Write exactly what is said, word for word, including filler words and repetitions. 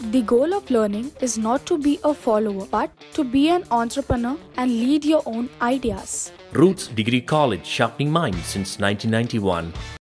The goal of learning is not to be a follower, but to be an entrepreneur and lead your own ideas. Roots Degree College, sharpening minds since nineteen ninety-one.